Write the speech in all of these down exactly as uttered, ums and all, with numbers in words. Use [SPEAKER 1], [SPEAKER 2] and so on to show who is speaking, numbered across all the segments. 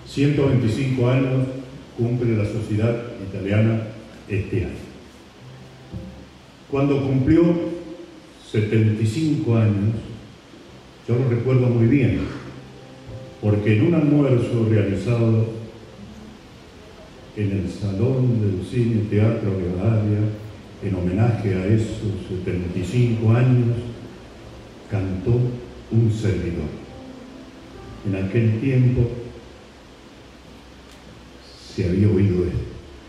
[SPEAKER 1] ciento veinticinco años cumple la sociedad italiana este año. Cuando cumplió setenta y cinco años, yo lo recuerdo muy bien, porque en un almuerzo realizado en el Salón del Cine Teatro Rivadavia, en homenaje a esos setenta y cinco años, cantó un servidor. En aquel tiempo se había oído esto.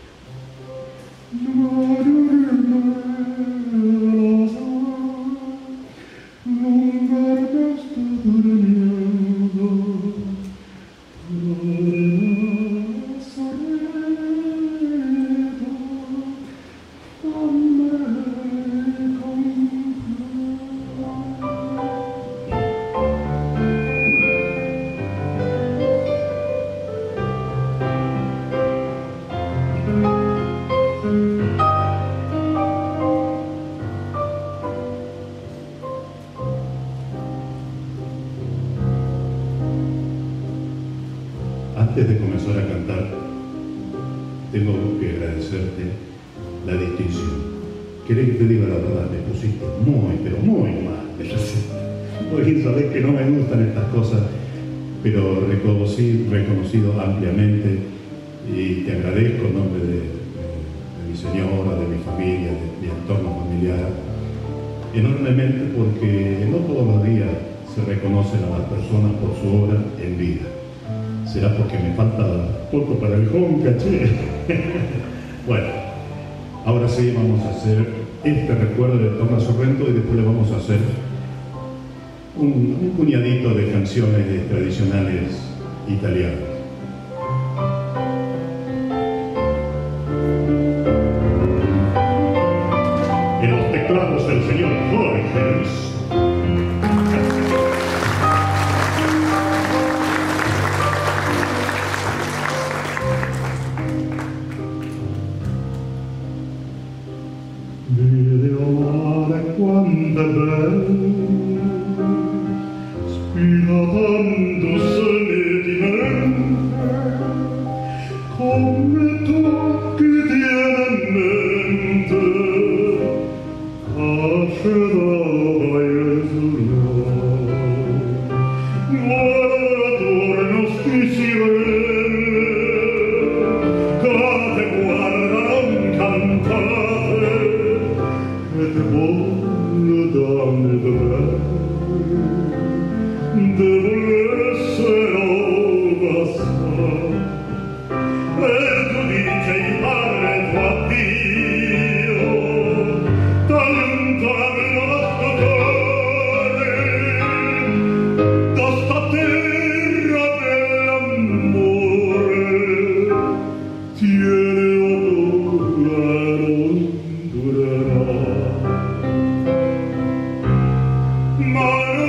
[SPEAKER 1] Antes de comenzar a cantar, tengo que agradecerte la distinción. ¿Querés que te diga la verdad? Me pusiste muy, pero muy mal. Hoy sabés que no me gustan estas cosas, pero reconocí, reconocido ampliamente, y te agradezco en nombre de, de, de mi señora, de mi familia, de mi entorno familiar, enormemente, porque no todos los días se reconocen a las personas por su obra en vida. Será porque me falta poco para el conca, che. Bueno, ahora sí vamos a hacer este recuerdo de Torna Sorrento y después le vamos a hacer un, un puñadito de canciones tradicionales italianas. En los teclados el señor Jorge.
[SPEAKER 2] Quanto è bello, spira tanto sentimento, come tu che tieni in mente, affidava il giorno. Guarda torno si vede, cade guarda non cantate, e te vuoi dammi dov'è, devo essere passare, e tu dici il padre tuo addio, tanto avevo cuore, da sta terra dell'amore, tieni odore non durerà. Ma